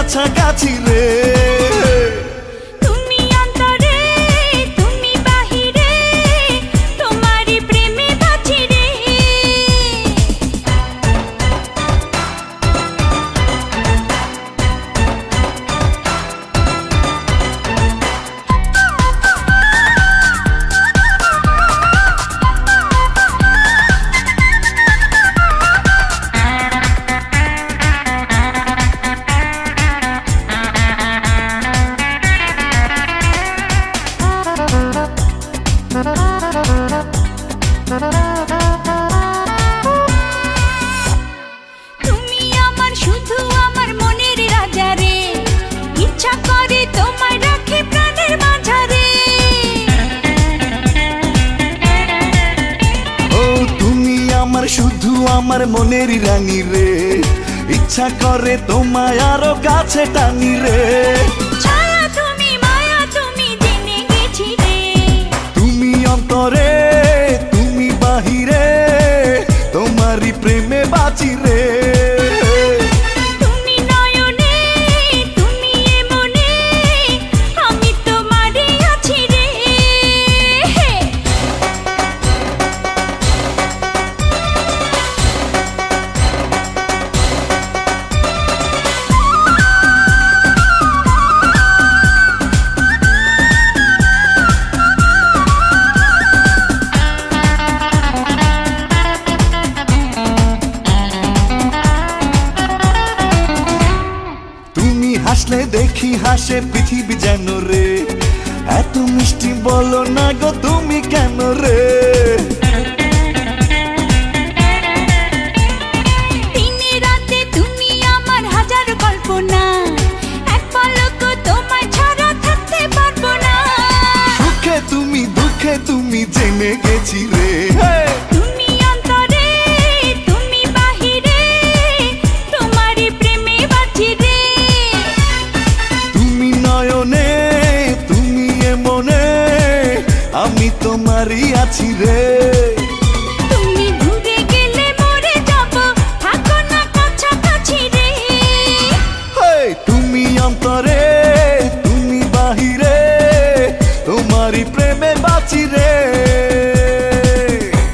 কাছাকাছি রে। তুমি অন্তরে তুমি বাহিরে তোমারই প্রেমে বাঁচি রে। তুমি আমার শুধু আমার মনের রাজা রে, ইচ্ছা করে তোমায় রাখি প্রাণের মাঝারে। ও তুমি আমার শুধু আমার মনের রানী রে, ইচ্ছা করে তোমায় আরো কাছে টানি রে। ছায়া তুমি মায়া তুমি জেনে গেছি রে। তুমি অন্তরে তুমি বাহিরে তোমারই প্রেমে বাঁচি রে। তুমি নয়নে তুমি মনে আমি তোমারই আছি রে। তুমি হাসলে দেখি হাসে পৃথিবী যেন রে, এত মিষ্টি বলো না গো তুমি কেন রে। দিনে রাতে তুমি আমার হাজার কল্পনা, এক পলক তোমায় ছাড়া থাকতে পারবো না। সুখে তুমি দুঃখে তুমি জেনে গেছি রে। তুমি অন্তরে তুমি বাহিরে তোমারই প্রেমে বাঁচি রে। তুমি নয়নে তুমি মনে আমি তোমারই আছি রে।